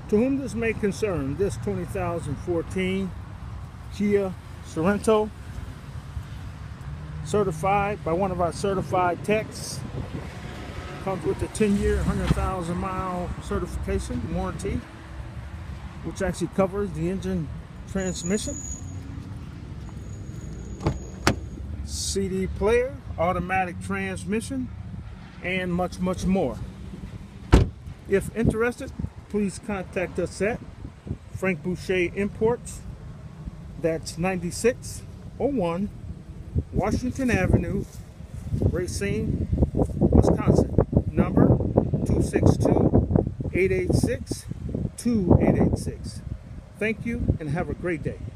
To whom this may concern, this 2014 Kia Sorento, certified by one of our certified techs, comes with a 10-year, 100,000-mile certification warranty, which actually covers the engine, transmission, CD player, automatic transmission, and much, much more. If interested, please contact us at Frank Boucher Imports. That's 9601 Washington Avenue, Racine, Wisconsin. Number 262-886-2886. Thank you and have a great day.